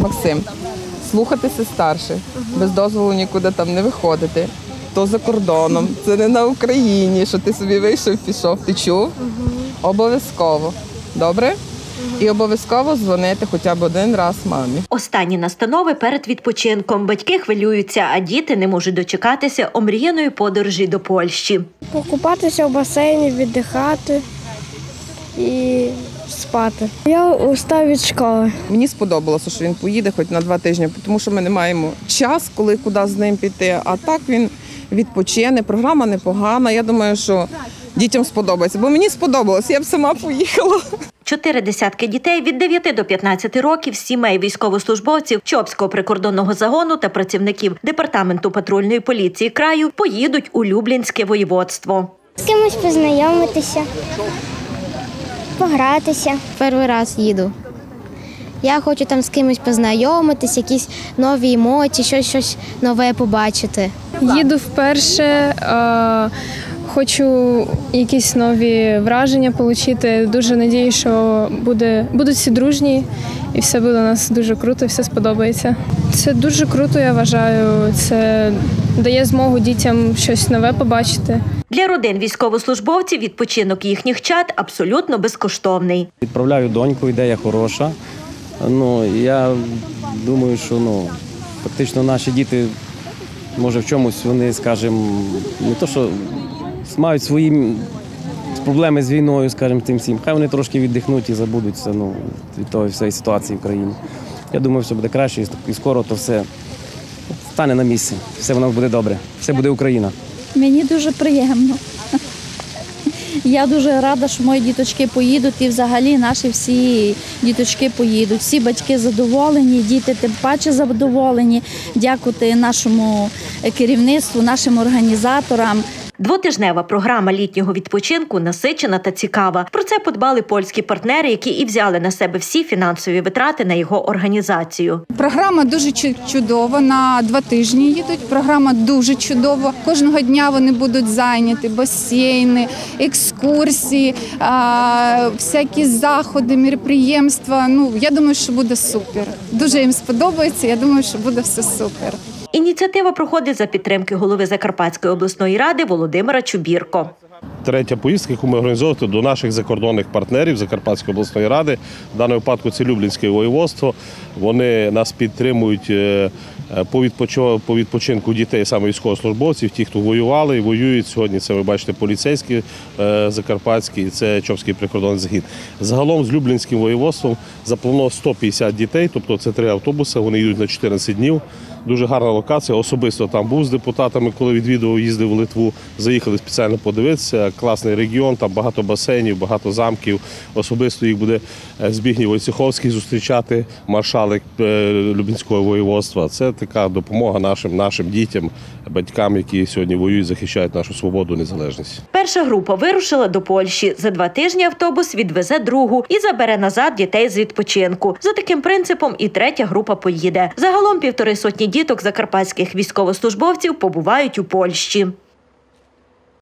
Максим, слухатися старших, без дозволу нікуди там не виходити. То за кордоном, це не на Україні, що ти собі вийшов, пішов. Ти чув? Обов'язково. Добре? І обов'язково дзвонити хоча б один раз мамі. Останні настанови перед відпочинком. Батьки хвилюються, а діти не можуть дочекатися омріяної подорожі до Польщі. Покупатися в басейні, віддихати і спати. Я устав від школи. Мені сподобалося, що він поїде хоч на 2 тижні, тому що ми не маємо час, коли куди з ним піти. А так він відпочине, програма непогана. Я думаю, що дітям сподобається, бо мені сподобалось, я б сама поїхала. 40 дітей від 9 до 15 років, сімей військовослужбовців Чопського прикордонного загону та працівників Департаменту патрульної поліції краю поїдуть у Люблінське воєводство. З кимось познайомитися, погратися. Перший раз їду. Я хочу там з кимось познайомитися, якісь нові емоції, щось нове побачити. Їду вперше, хочу якісь нові враження отримати. Дуже сподіваюся, що будуть всі дружні і все буде у нас дуже круто, все сподобається. Це дуже круто, я вважаю. Це дає змогу дітям щось нове побачити. Для родин військовослужбовців відпочинок їхніх чад абсолютно безкоштовний. Відправляю доньку, ідея хороша. Я думаю, що фактично наші діти, може в чомусь вони, скажімо, не то, що мають свої проблеми з війною, скажімо, тим всім. Хай вони трошки віддихнуть і забудуться від тої всієї ситуації в країні. Я думаю, все буде краще і скоро то все стане на місці. Все воно буде добре. Все буде Україна. Мені дуже приємно. Я дуже рада, що мої діточки поїдуть і взагалі наші всі діточки поїдуть. Всі батьки задоволені, діти тим паче задоволені. Дякувати нашому керівництву, нашим організаторам. Двотижнева програма літнього відпочинку насичена та цікава. Про це подбали польські партнери, які і взяли на себе всі фінансові витрати на його організацію. Програма дуже чудова, на 2 тижні їдуть. Програма дуже чудова. Кожного дня вони будуть зайняті, басейни, екскурсії, всякі заходи, мероприємства. Я думаю, що буде супер. Дуже їм сподобається, я думаю, що буде все супер. Ініціатива проходить за підтримки голови Закарпатської обласної ради Володимира Чубірко. Третя поїздка, яку ми організовуємо до наших закордонних партнерів Закарпатської обласної ради. В даному випадку це Люблінське воєводство. Вони нас підтримують по відпочинку дітей, саме військовослужбовців, ті, хто воювали і воюють сьогодні. Це ви бачите поліцейські закарпатські, це Чопський прикордонний загін. Загалом з Люблінським воєводством заплановано 150 дітей, тобто це 3 автобуси, вони їдуть на 14 днів. Дуже гарна локація, особисто там був з депутатами, коли відвідував, їздив в Литву, заїхали спеціально подивитися. Класний регіон, там багато басейнів, багато замків. Особисто їх буде Збігній Войцеховський зустрічати, маршалик Люблінського воєводства. Це така допомога нашим дітям, батькам, які сьогодні воюють, захищають нашу свободу, незалежність. Перша група вирушила до Польщі. За 2 тижні автобус відвезе другу і забере назад дітей з відпочинку. За таким принципом і третя група поїде. Загалом 150 діток закарпатських військовослужбовців побувають у Польщі.